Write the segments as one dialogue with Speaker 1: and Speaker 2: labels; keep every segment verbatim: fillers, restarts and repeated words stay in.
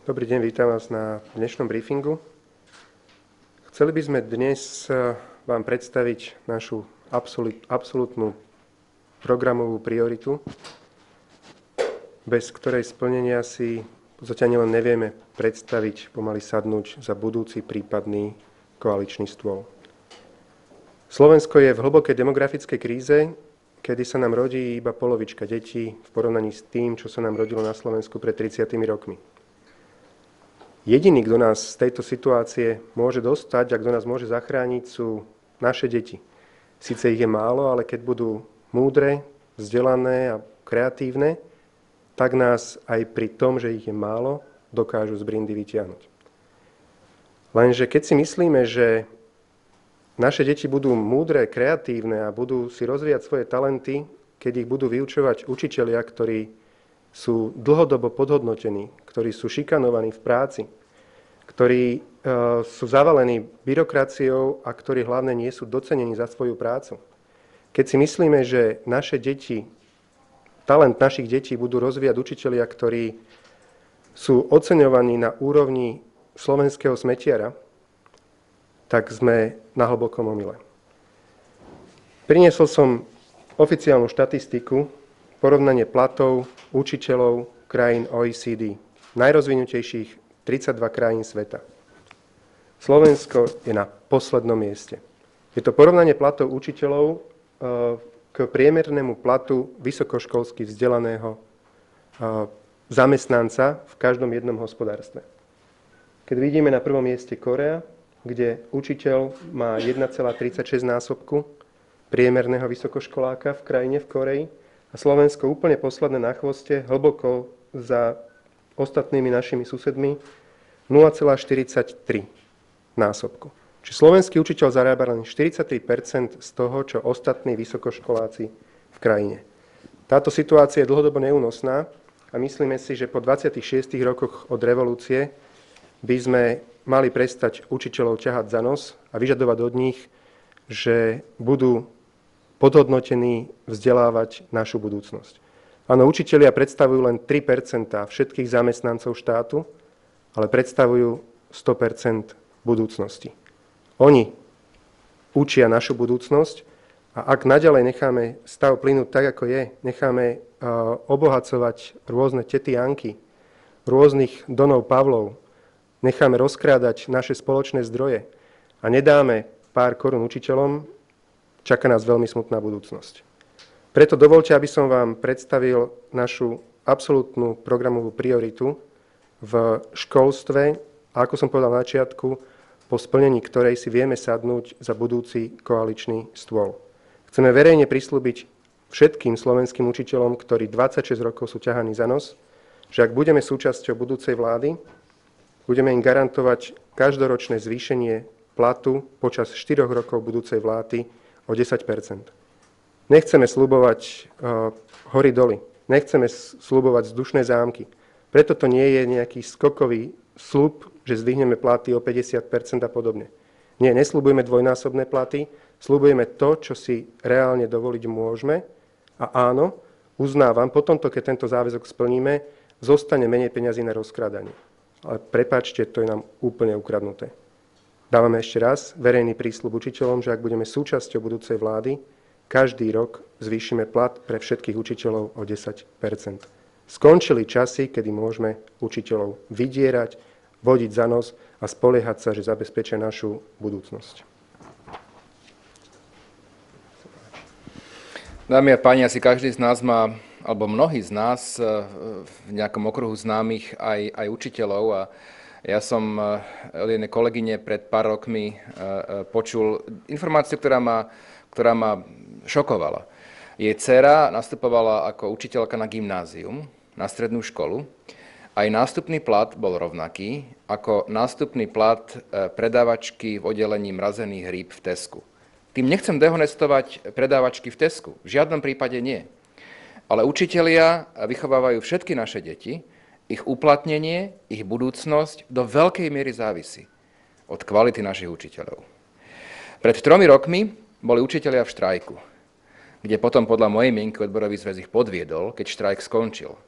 Speaker 1: Dobrý deň, vítam vás na dnešnom briefingu. Chceli by sme dnes vám predstaviť našu absolút, absolútnu programovú prioritu, bez ktorej splnenia si zatiaľ len nevieme predstaviť, pomaly sadnúť za budúci prípadný koaličný stôl. Slovensko je v hlbokej demografickej kríze, kedy sa nám rodí iba polovička detí v porovnaní s tým, čo sa nám rodilo na Slovensku pred tridsiatimi rokmi. Jediný, kto nás z tejto situácie môže dostať a kto nás môže zachrániť, sú naše deti. Sice ich je málo, ale keď budú múdre, vzdelané a kreatívne, tak nás aj pri tom, že ich je málo, dokážu z brindy vytiahnuť. Lenže keď si myslíme, že naše deti budú múdre, kreatívne a budú si rozvíjať svoje talenty, keď ich budú vyučovať učitelia, ktorí sú dlhodobo podhodnotení, ktorí sú šikanovaní v práci, ktorí e, sú zavalení byrokraciou a ktorí hlavne nie sú docenení za svoju prácu. Keď si myslíme, že naše deti, talent našich detí budú rozvíjať učitelia, ktorí sú oceňovaní na úrovni slovenského smetiara, tak sme na hlbokom omyle. Priniesol som oficiálnu štatistiku, porovnanie platov učiteľov krajín O E C D, najrozvinutejších tridsaťdva krajín sveta. Slovensko je na poslednom mieste. Je to porovnanie platov učiteľov k priemernému platu vysokoškolsky vzdelaného zamestnanca v každom jednom hospodárstve. Keď vidíme na prvom mieste Korea, kde učiteľ má jeden celá tridsaťšesť násobku priemerného vysokoškoláka v krajine v Koreji, a Slovensko úplne posledné na chvoste, hlboko za ostatnými našimi susedmi, nula celá štyridsaťtri násobku. Čiže slovenský učiteľ zarába len štyridsaťtri percent z toho, čo ostatní vysokoškoláci v krajine. Táto situácia je dlhodobo neúnosná a myslíme si, že po dvadsiatich šiestich rokoch od revolúcie by sme mali prestať učiteľov ťahať za nos a vyžadovať od nich, že budú podhodnotení vzdelávať našu budúcnosť. Áno, učitelia predstavujú len tri percentá všetkých zamestnancov štátu, ale predstavujú sto percent budúcnosti. Oni učia našu budúcnosť a ak naďalej necháme stav plynúť tak, ako je, necháme obohacovať rôzne tety Janky, rôznych Donov Pavlov, necháme rozkrádať naše spoločné zdroje a nedáme pár korún učiteľom, čaká nás veľmi smutná budúcnosť. Preto dovoľte, aby som vám predstavil našu absolútnu programovú prioritu v školstve a ako som povedal na začiatku, po splnení ktorej si vieme sadnúť za budúci koaličný stôl. Chceme verejne prislúbiť všetkým slovenským učiteľom, ktorí dvadsaťšesť rokov sú ťahaní za nos, že ak budeme súčasťou budúcej vlády, budeme im garantovať každoročné zvýšenie platu počas štyroch rokov budúcej vlády o desať percent. Nechceme sľubovať uh, hory doly, nechceme sľubovať vzdušné zámky. Preto to nie je nejaký skokový sľub, že zdvihneme platy o päťdesiat percent a podobne. Nie, nesľubujeme dvojnásobné platy, sľubujeme to, čo si reálne dovoliť môžeme. A áno, uznávam, potom to, keď tento záväzok splníme, zostane menej peňazí na rozkrádanie. Ale prepáčte, to je nám úplne ukradnuté. Dávame ešte raz verejný prísľub učiteľom, že ak budeme súčasťou budúcej vlády, každý rok zvýšime plat pre všetkých učiteľov o desať percent. Skončili časy, kedy môžeme učiteľov vydierať, vodiť za nos a spoliehať sa, že zabezpečia našu budúcnosť.
Speaker 2: Dámy a páni, asi každý z nás má, alebo mnohí z nás v nejakom okruhu známych aj, aj učiteľov a ja som od jednej kolegyne pred pár rokmi počul informáciu, ktorá ma, ktorá ma šokovala. Jej dcéra nastupovala ako učiteľka na gymnázium, na strednú školu. Aj nástupný plat bol rovnaký ako nástupný plat predávačky v oddelení mrazených rýb v Tesku. Tým nechcem dehonestovať predávačky v Tesku, v žiadnom prípade nie. Ale učitelia vychovávajú všetky naše deti, ich uplatnenie, ich budúcnosť do veľkej miery závisí od kvality našich učiteľov. Pred tromi rokmi boli učitelia v štrajku, kde potom podľa mojej mienky odborový zväz ich podviedol, keď štrajk skončil.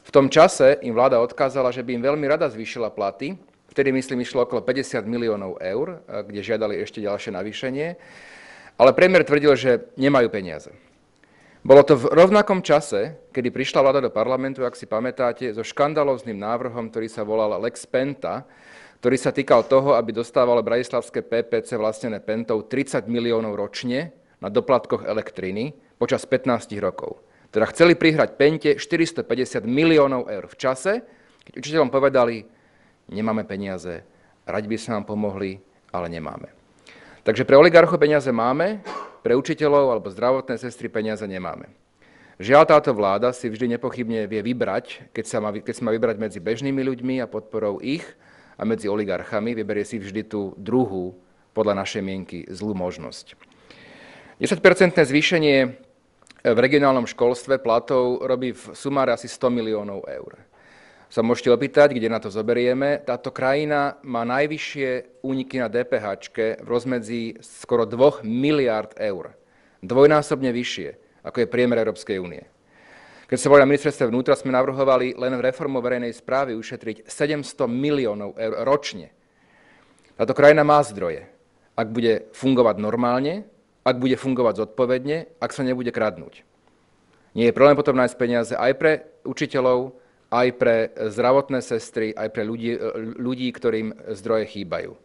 Speaker 2: V tom čase im vláda odkázala, že by im veľmi rada zvýšila platy. Vtedy, myslím, išlo okolo päťdesiat miliónov eur, kde žiadali ešte ďalšie navýšenie. Ale premiér tvrdil, že nemajú peniaze. Bolo to v rovnakom čase, kedy prišla vláda do parlamentu, ak si pamätáte, so škandalóznym návrhom, ktorý sa volal Lex Penta, ktorý sa týkal toho, aby dostávalo bratislavské pé pé cé vlastnené Pentou tridsať miliónov ročne na doplatkoch elektriny počas pätnásť rokov. Teda chceli prihrať Pente štyristopäťdesiat miliónov eur v čase, keď učiteľom povedali, nemáme peniaze, radi by sa nám pomohli, ale nemáme. Takže pre oligarchov peniaze máme, pre učiteľov alebo zdravotné sestry peniaze nemáme. Žiaľ, táto vláda si vždy nepochybne vie vybrať, keď sa má, keď sa má vybrať medzi bežnými ľuďmi a podporou ich a medzi oligarchami, vyberie si vždy tú druhú, podľa našej mienky, zlú možnosť. desaťpercentné zvýšenie v regionálnom školstve platov robí v sumáre asi sto miliónov eur. Sa môžete opýtať, kde na to zoberieme. Táto krajina má najvyššie úniky na dé pé háčke v rozmedzi skoro dvoch miliárd eur. Dvojnásobne vyššie, ako je priemer Európskej únie. Keď sa boli na ministerstve vnútra, sme navrhovali len v reformu verejnej správy ušetriť sedemsto miliónov eur ročne. Táto krajina má zdroje. Ak bude fungovať normálne, ak bude fungovať zodpovedne, ak sa nebude kradnúť. Nie je problém potom nájsť peniaze aj pre učiteľov, aj pre zdravotné sestry, aj pre ľudí, ľudí, ktorým zdroje chýbajú.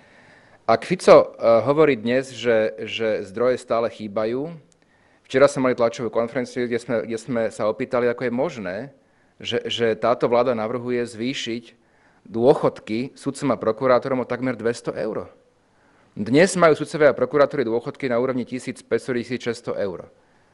Speaker 2: Ak Fico hovorí dnes, že, že zdroje stále chýbajú, včera sme mali tlačovú konferenciu, kde sme, kde sme sa opýtali, ako je možné, že, že táto vláda navrhuje zvýšiť dôchodky sudcom a prokurátorom o takmer dvesto eur. Dnes majú sudcovia a prokurátori dôchodky na úrovni tisícpäťsto až tisícšesťsto eur.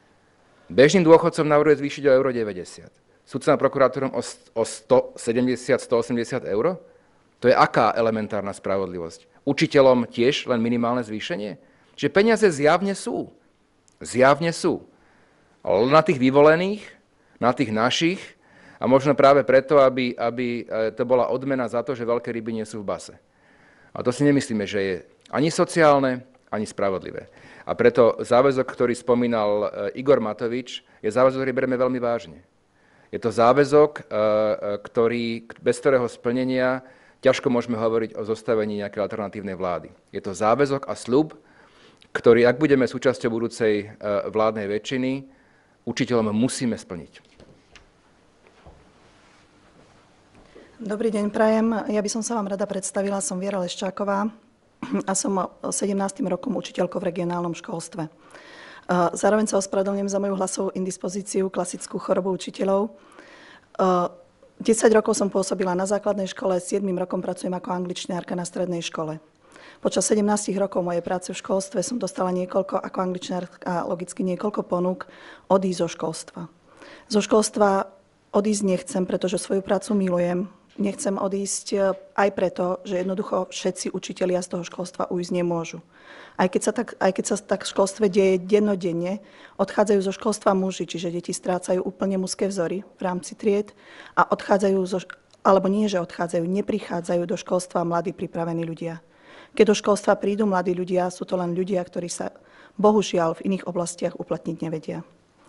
Speaker 2: Bežným dôchodcom navrhuje zvýšiť o euro deväťdesiat. Sudcom a prokurátorom o stosedemdesiat až stoosemdesiat eur? To je aká elementárna spravodlivosť? Učiteľom tiež len minimálne zvýšenie? Čiže peniaze zjavne sú. Zjavne sú. Ale na tých vyvolených, na tých našich a možno práve preto, aby, aby to bola odmena za to, že veľké ryby nie sú v base. A to si nemyslíme, že je ani sociálne, ani spravodlivé. A preto záväzok, ktorý spomínal Igor Matovič, je záväzok, ktorý bereme veľmi vážne. Je to záväzok, ktorý, bez ktorého splnenia ťažko môžeme hovoriť o zostavení nejakej alternatívnej vlády. Je to záväzok a sľub, ktorý, ak budeme súčasťou budúcej vládnej väčšiny, učiteľom musíme splniť.
Speaker 3: Dobrý deň, prajem. Ja by som sa vám rada predstavila. Som Viera Leščáková a som sedemnásty rokom učiteľkou v regionálnom školstve. Zároveň sa ospravedlňujem za moju hlasovú indispozíciu, klasickú chorobu učiteľov. desať rokov som pôsobila na základnej škole, siedmym rokom pracujem ako angličniarka na strednej škole. Počas sedemnásť rokov mojej práce v školstve som dostala niekoľko, ako angličniarka logicky niekoľko ponúk odísť zo školstva. Zo školstva odísť nechcem, pretože svoju prácu milujem. Nechcem odísť aj preto, že jednoducho všetci učitelia z toho školstva ujsť nemôžu. Aj keď sa tak, aj keď sa tak v školstve deje dennodenne, odchádzajú zo školstva muži, čiže deti strácajú úplne mužské vzory v rámci tried a odchádzajú, zo, alebo nie, že odchádzajú, neprichádzajú do školstva mladí pripravení ľudia. Keď do školstva prídu mladí ľudia, sú to len ľudia, ktorí sa bohužiaľ v iných oblastiach uplatniť nevedia.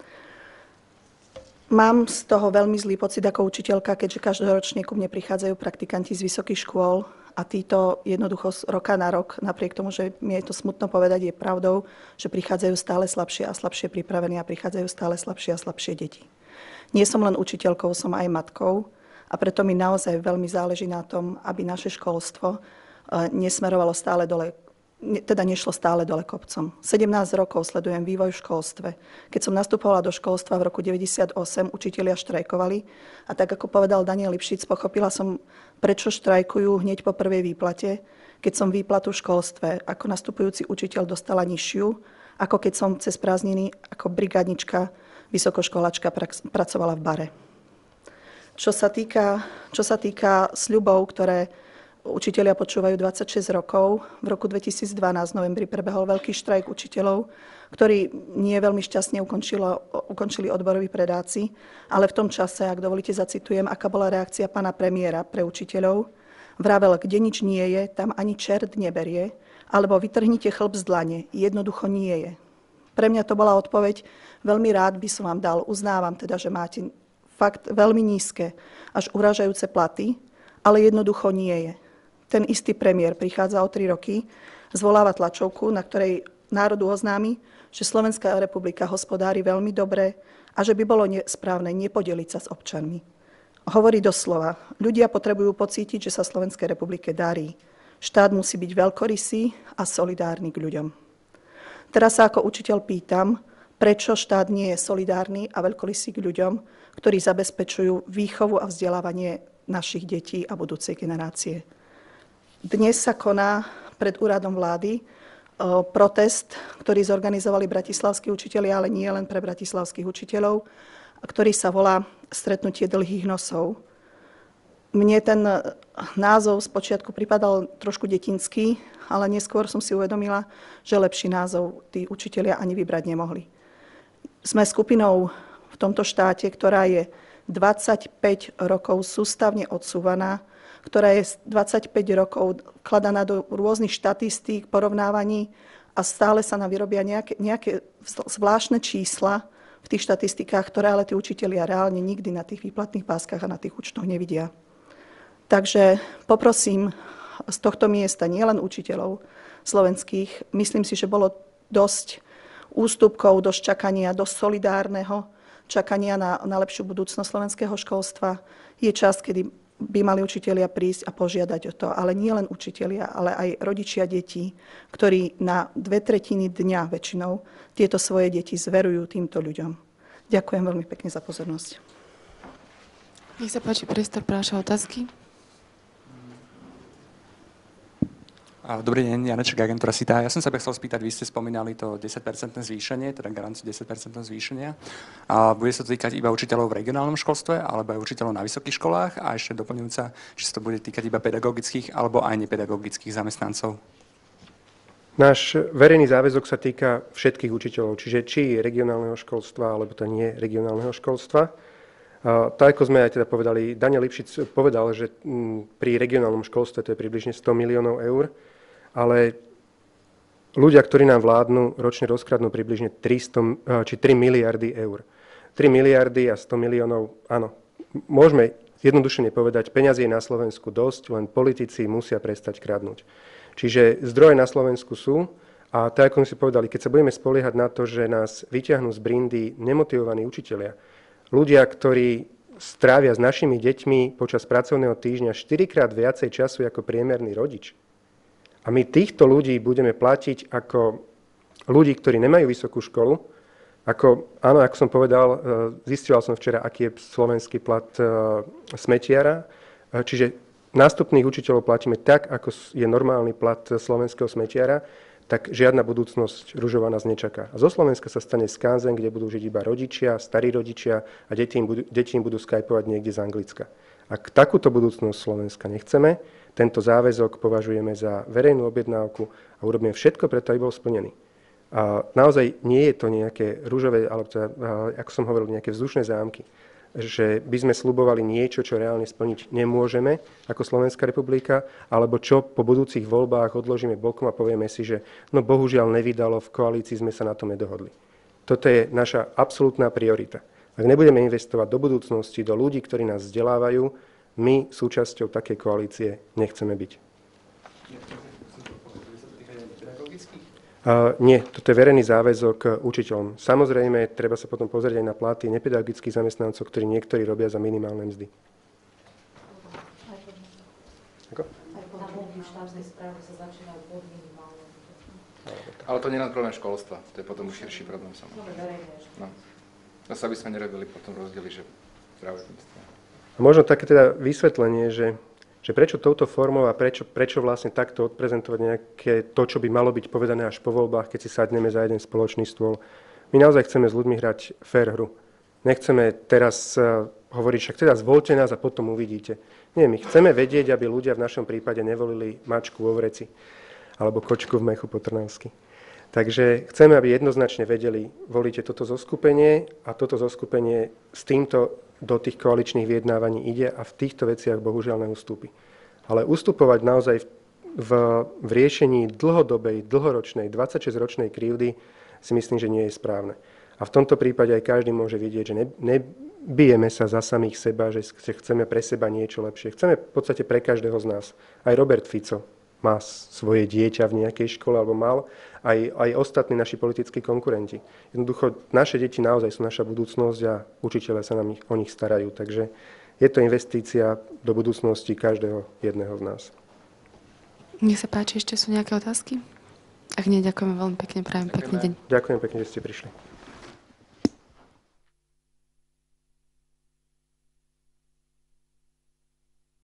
Speaker 3: Mám z toho veľmi zlý pocit ako učiteľka, keďže každoročne ku mne prichádzajú praktikanti z vysokých škôl a títo jednoducho z roka na rok, napriek tomu, že mi je to smutno povedať, je pravdou, že prichádzajú stále slabšie a slabšie pripravení a prichádzajú stále slabšie a slabšie deti. Nie som len učiteľkou, som aj matkou a preto mi naozaj veľmi záleží na tom, aby naše školstvo nesmerovalo stále dole, teda nešlo stále dole kopcom. sedemnásť rokov sledujem vývoj v školstve. Keď som nastupovala do školstva v roku deväťdesiatosem, učitelia štrajkovali a tak ako povedal Daniel Lipšic, pochopila som, prečo štrajkujú hneď po prvej výplate, keď som výplatu v školstve ako nastupujúci učiteľ dostala nižšiu, ako keď som cez prázdniny ako brigádnička, vysokoškolačka pracovala v bare. Čo sa týka, čo sa týka sľubov, ktoré učitelia počúvajú dvadsaťšesť rokov. V roku dvetisícdvanásť v novembri prebehol veľký štrajk učiteľov, ktorý nie veľmi šťastne ukončili odboroví predáci, ale v tom čase, ak dovolíte, zacitujem, aká bola reakcia pána premiéra pre učiteľov. Vravel, kde nič nie je, tam ani čert neberie, alebo vytrhnite chlb z dlane, jednoducho nie je. Pre mňa to bola odpoveď, veľmi rád by som vám dal, uznávam teda, že máte fakt veľmi nízke, až urážajúce platy, ale jednoducho nie je. Ten istý premiér prichádza o tri roky, zvoláva tlačovku, na ktorej národu oznámi, že Slovenská republika hospodári veľmi dobre a že by bolo správne nepodeliť sa s občanmi. Hovorí doslova, ľudia potrebujú pocítiť, že sa Slovenskej republike darí. Štát musí byť veľkorysý a solidárny k ľuďom. Teraz sa ako učiteľ pýtam, prečo štát nie je solidárny a veľkorysý k ľuďom, ktorí zabezpečujú výchovu a vzdelávanie našich detí a budúcej generácie. Dnes sa koná pred úradom vlády protest, ktorý zorganizovali bratislavskí učitelia, ale nie len pre bratislavských učiteľov, ktorý sa volá Stretnutie dlhých nosov. Mne ten názov spočiatku pripadal trošku detinský, ale neskôr som si uvedomila, že lepší názov tí učitelia ani vybrať nemohli. Sme skupinou v tomto štáte, ktorá je dvadsaťpäť rokov sústavne odsúvaná, ktorá je dvadsaťpäť rokov kladaná do rôznych štatistík, porovnávaní a stále sa nám vyrobia nejaké, nejaké zvláštne čísla v tých štatistikách, ktoré ale tí učitelia reálne nikdy na tých výplatných páskach a na tých účtoch nevidia. Takže poprosím z tohto miesta nielen učiteľov slovenských, myslím si, že bolo dosť ústupkov, dosť čakania, dosť solidárneho čakania na, na lepšiu budúcnosť slovenského školstva. Je čas, kedy by mali učitelia prísť a požiadať o to, ale nie len učitelia, ale aj rodičia detí, ktorí na dve tretiny dňa väčšinou tieto svoje deti zverujú týmto ľuďom. Ďakujem veľmi pekne za pozornosť.
Speaker 4: Nech sa páči priestor pre vaše otázky.
Speaker 5: Dobrý deň, Janeček, agentúra SITA. Ja som sa chcel spýtať, vy ste spomínali to desaťpercentné zvýšenie, teda garanciu desaťpercentného zvýšenia. A bude sa to týkať iba učiteľov v regionálnom školstve, alebo aj učiteľov na vysokých školách? A ešte doplňujúca, či sa to bude týkať iba pedagogických, alebo aj nepedagogických zamestnancov?
Speaker 1: Náš verejný záväzok sa týka všetkých učiteľov, čiže či regionálneho školstva, alebo to nie regionálneho školstva. Tak, ako sme aj teda povedali, Daniel Lipšic povedal, že pri regionálnom školstve to je približne sto miliónov eur, ale ľudia, ktorí nám vládnu, ročne rozkradnú približne tristo, či tri miliardy eur. tri miliardy a sto miliónov, áno, môžeme jednoduše povedať, peňazí je na Slovensku dosť, len politici musia prestať kradnúť. Čiže zdroje na Slovensku sú a tak, ako sme si povedali, keď sa budeme spoliehať na to, že nás vyťahnú z brindy nemotivovaní učitelia, ľudia, ktorí strávia s našimi deťmi počas pracovného týždňa štyrikrát viacej času ako priemerný rodič, a my týchto ľudí budeme platiť ako ľudí, ktorí nemajú vysokú školu. Ako, áno, ako som povedal, zistoval som včera, aký je slovenský plat smetiara. Čiže nástupných učiteľov platíme tak, ako je normálny plat slovenského smetiara, tak žiadna budúcnosť ružová nás nečaká. A zo Slovenska sa stane skanzen, kde budú žiť iba rodičia, starí rodičia a deti im budú, deti im budú skypovať niekde z Anglicka. Ak takúto budúcnosť Slovenska nechceme, tento záväzok považujeme za verejnú objednávku a urobíme všetko preto, aby bol splnený. A naozaj nie je to nejaké ružové, alebo teda, ako som hovoril, nejaké vzdušné zámky, že by sme sľubovali niečo, čo reálne splniť nemôžeme ako Slovenská republika, alebo čo po budúcich voľbách odložíme bokom a povieme si, že no bohužiaľ nevydalo, v koalícii sme sa na tom nedohodli. Toto je naša absolútna priorita. Ak nebudeme investovať do budúcnosti, do ľudí, ktorí nás vzdelávajú, my súčasťou takej koalície nechceme byť. Uh, nie, toto je verejný záväzok učiteľom. Samozrejme, treba sa potom pozrieť aj na platy nepedagogických zamestnancov, ktorí niektorí robia za minimálne mzdy. Ako?
Speaker 2: Ale to nie je len problém školstva, to je potom už širší problém samozrejme. No. Zase by sme nerobili potom rozdiely, že zdravotníctvo.
Speaker 1: A možno také teda vysvetlenie, že, že prečo touto formou a prečo, prečo vlastne takto odprezentovať nejaké to, čo by malo byť povedané až po voľbách, keď si sadneme za jeden spoločný stôl. My naozaj chceme s ľuďmi hrať fair hru. Nechceme teraz uh, hovoriť, však teda zvoľte nás a potom uvidíte. Nie, my chceme vedieť, aby ľudia v našom prípade nevolili mačku vo vreci alebo kočku v mechu po trnavsky. Takže chceme, aby jednoznačne vedeli, volíte toto zoskupenie a toto zoskupenie s týmto do tých koaličných vyjednávaní ide a v týchto veciach bohužiaľ neustúpi. Ale ustupovať naozaj v, v, v riešení dlhodobej, dlhoročnej, dvadsaťšesťročnej krivdy si myslím, že nie je správne. A v tomto prípade aj každý môže vidieť, že ne, nebijeme sa za samých seba, že chceme pre seba niečo lepšie. Chceme v podstate pre každého z nás. Aj Robert Fico má svoje dieťa v nejakej škole, alebo mal, aj, aj ostatní naši politickí konkurenti. Jednoducho, naše deti naozaj sú naša budúcnosť a učiteľe sa nám o nich starajú. Takže je to investícia do budúcnosti každého jedného z nás.
Speaker 4: Nech sa páči, ešte sú nejaké otázky? Ak nie, ďakujeme veľmi pekne, prajem pekný deň.
Speaker 1: Ďakujem pekne, že ste prišli.